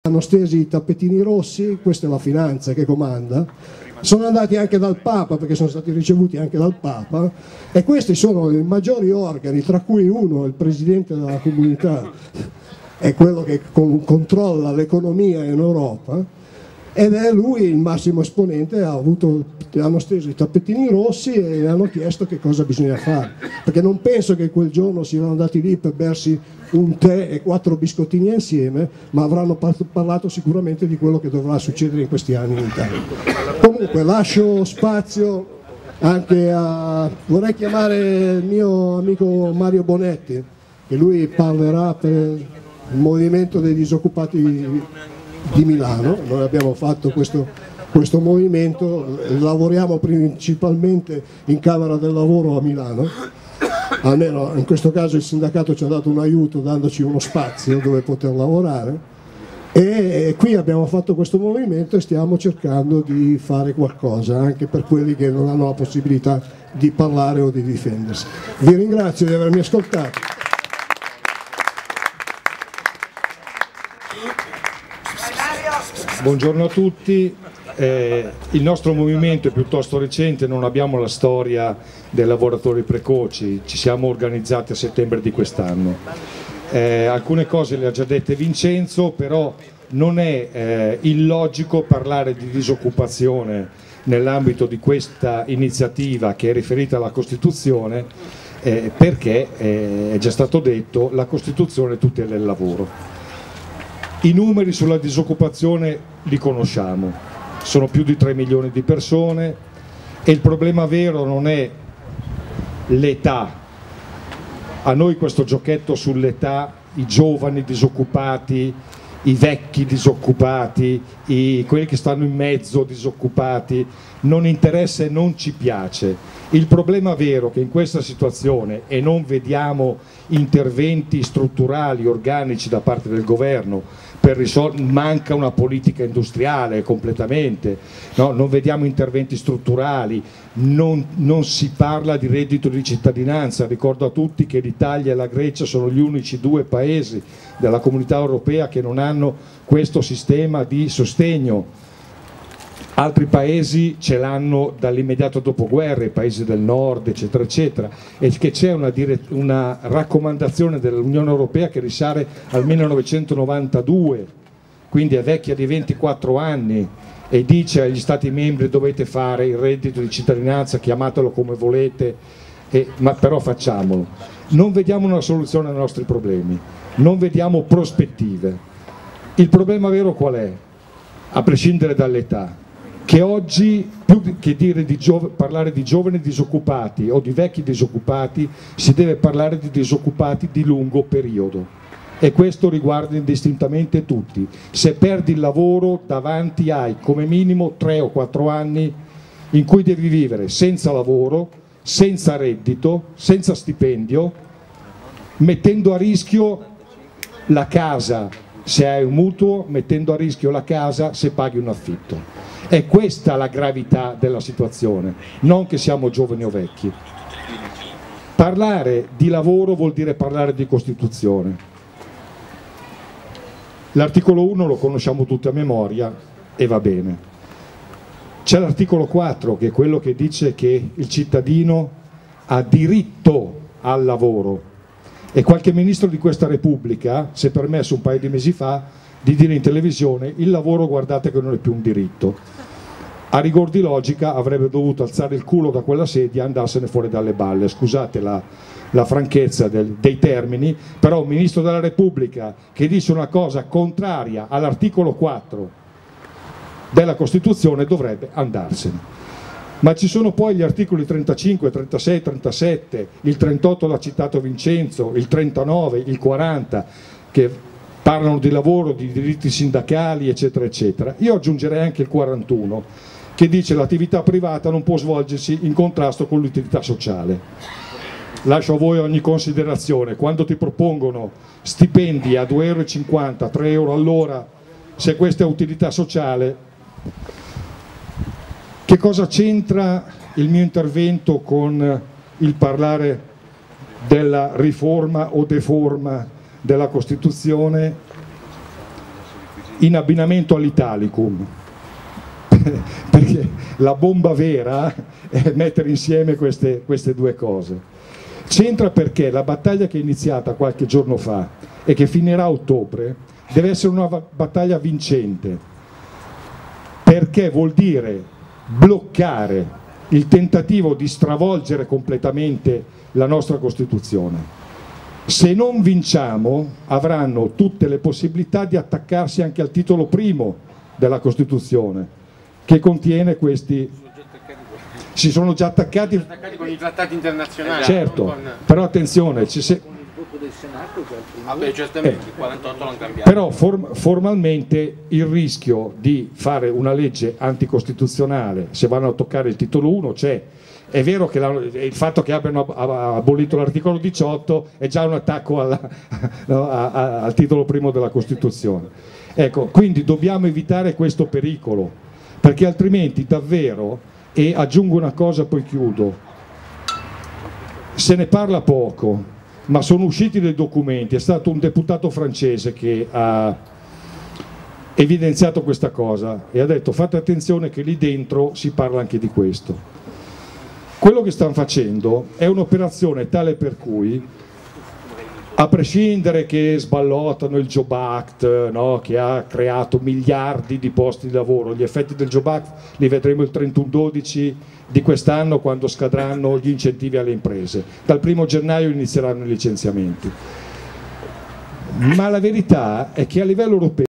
hanno stesi i tappetini rossi, questa è la finanza che comanda, sono andati anche dal Papa, perché sono stati ricevuti anche dal Papa, e questi sono i maggiori organi, tra cui uno è il presidente della comunità, è quello che controlla l'economia in Europa, ed è lui il massimo esponente. Hanno steso i tappetini rossi e hanno chiesto che cosa bisogna fare, perché non penso che quel giorno siano andati lì per bersi un tè e 4 biscottini insieme, ma avranno parlato sicuramente di quello che dovrà succedere in questi anni in Italia. Comunque lascio spazio anche a... vorrei chiamare il mio amico Mario Bonetti, che lui parlerà per il movimento dei disoccupati di Milano. Noi abbiamo fatto questo movimento, lavoriamo principalmente in Camera del Lavoro a Milano, almeno in questo caso il sindacato ci ha dato un aiuto dandoci uno spazio dove poter lavorare, e qui abbiamo fatto questo movimento e stiamo cercando di fare qualcosa anche per quelli che non hanno la possibilità di parlare o di difendersi. Vi ringrazio di avermi ascoltato. Buongiorno a tutti. Il nostro movimento è piuttosto recente, non abbiamo la storia dei lavoratori precoci, ci siamo organizzati a settembre di quest'anno. Alcune cose le ha già dette Vincenzo, però non è illogico parlare di disoccupazione nell'ambito di questa iniziativa che è riferita alla Costituzione, perché è già stato detto, la Costituzione tutela il lavoro. I numeri sulla disoccupazione li conosciamo. Sono più di 3 milioni di persone e il problema vero non è l'età. A noi questo giochetto sull'età, i giovani disoccupati, i vecchi disoccupati, quelli che stanno in mezzo disoccupati, non interessa e non ci piace. Il problema vero è che in questa situazione, e non vediamo interventi strutturali, organici da parte del governo, manca una politica industriale completamente, no? Non vediamo interventi strutturali, non si parla di reddito di cittadinanza. Ricordo a tutti che l'Italia e la Grecia sono gli unici 2 paesi della comunità europea che non hanno questo sistema di sostegno. Altri paesi ce l'hanno dall'immediato dopoguerra, i paesi del nord, eccetera, eccetera, e che c'è una raccomandazione dell'Unione Europea che risale al 1992, quindi è vecchia di 24 anni, e dice agli Stati membri: dovete fare il reddito di cittadinanza, chiamatelo come volete, ma però facciamolo. Non vediamo una soluzione ai nostri problemi, non vediamo prospettive. Il problema vero qual è? A prescindere dall'età, che oggi più che parlare di giovani disoccupati o di vecchi disoccupati, si deve parlare di disoccupati di lungo periodo, e questo riguarda indistintamente tutti. Se perdi il lavoro, davanti hai come minimo 3 o 4 anni in cui devi vivere senza lavoro, senza reddito, senza stipendio, mettendo a rischio la casa se hai un mutuo, mettendo a rischio la casa se paghi un affitto. È questa la gravità della situazione, non che siamo giovani o vecchi. Parlare di lavoro vuol dire parlare di Costituzione. L'articolo 1 lo conosciamo tutti a memoria e va bene. C'è l'articolo 4, che è quello che dice che il cittadino ha diritto al lavoro, e qualche ministro di questa Repubblica si è permesso un paio di mesi fa di dire in televisione: il lavoro, guardate che non è più un diritto. A rigor di logica avrebbe dovuto alzare il culo da quella sedia e andarsene fuori dalle balle. Scusate la franchezza dei termini, però un ministro della Repubblica che dice una cosa contraria all'articolo 4 della Costituzione dovrebbe andarsene. Ma ci sono poi gli articoli 35, 36, 37, il 38 l'ha citato Vincenzo, il 39, il 40, che parlano di lavoro, di diritti sindacali, eccetera, eccetera. Io aggiungerei anche il 41, che dice: l'attività privata non può svolgersi in contrasto con l'utilità sociale. Lascio a voi ogni considerazione. Quando ti propongono stipendi a 2,50 €, 3 euro all'ora, se questa è utilità sociale, che cosa c'entra il mio intervento con il parlare della riforma o deforma della Costituzione? in abbinamento all'Italicum, perché la bomba vera è mettere insieme queste due cose. C'entra perché la battaglia che è iniziata qualche giorno fa e che finirà a ottobre deve essere una battaglia vincente, perché vuol dire bloccare il tentativo di stravolgere completamente la nostra Costituzione. Se non vinciamo, avranno tutte le possibilità di attaccarsi anche al titolo primo della Costituzione, che contiene questi... Si sono già attaccati con i trattati internazionali. Certo, però attenzione, Vabbè, certamente, il 48 non cambia. Però formalmente il rischio di fare una legge anticostituzionale se vanno a toccare il titolo 1 c'è. È vero che il fatto che abbiano abolito l'articolo 18 è già un attacco al titolo primo della Costituzione. Ecco, quindi dobbiamo evitare questo pericolo, perché altrimenti davvero, e aggiungo una cosa poi chiudo, se ne parla poco, ma sono usciti dei documenti, è stato un deputato francese che ha evidenziato questa cosa e ha detto fate attenzione che lì dentro si parla anche di questo. Quello che stanno facendo è un'operazione tale per cui, a prescindere che sballottano il Job Act, no, che ha creato miliardi di posti di lavoro, gli effetti del Job Act li vedremo il 31/12 di quest'anno quando scadranno gli incentivi alle imprese. Dal 1° gennaio inizieranno i licenziamenti. Ma la verità è che a livello europeo